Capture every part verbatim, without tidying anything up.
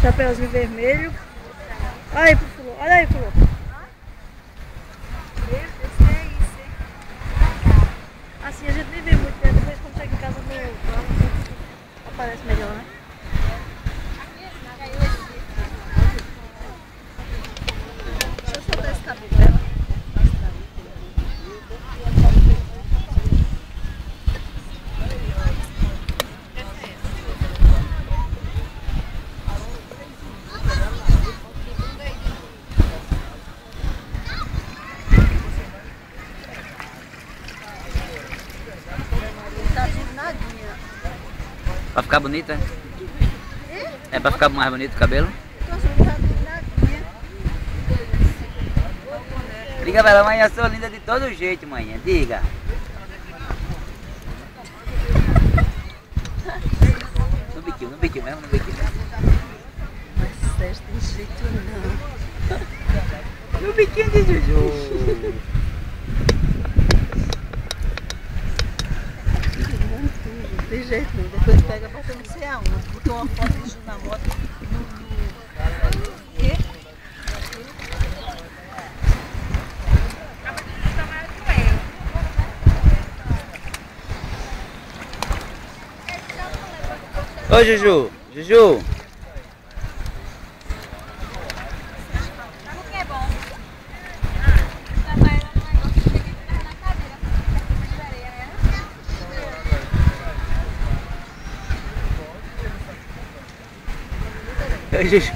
Chapeuzinho vermelho. Olha aí pro fulô, olha aí, fulô. Meu Deus, que é isso, hein? Assim a gente nem vê muito, né? Depois quando chega em casa no aparece melhor, né? Deixa eu soltar esse cabelo dela. Pra ficar bonito, é? É pra ficar mais bonito o cabelo? Diga pra ela, mãe, eu sou linda de todo jeito, mãe. Diga. No biquinho, no biquinho mesmo, no biquinho. Mas Sérgio tem jeito não. No biquinho de Juju. Não tem jeito não. Depois pega pra não sei aonde. Botou uma foto de Ju na moto. O quê? Ô Juju, Juju. Ô Juju.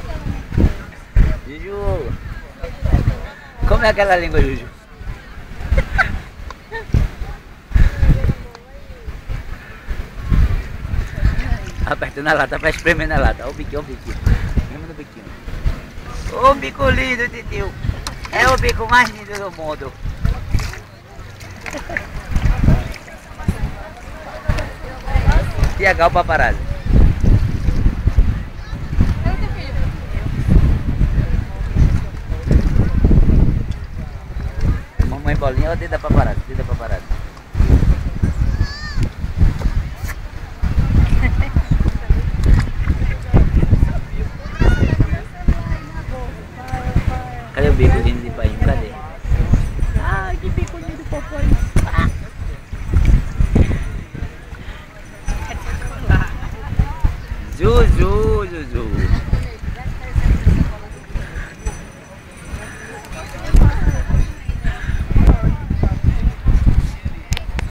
Juju. Como é aquela língua, Juju? Apertando a lata, pra espremer na lata. Olha o biquinho, olha o biquinho. Mesmo no biquinho. Ô bico lindo, titio. É o bico mais lindo do mundo. E a gal paparazzi. Mamãe bolinha, olha o dedo da paparazzi, dedo da paparazzi.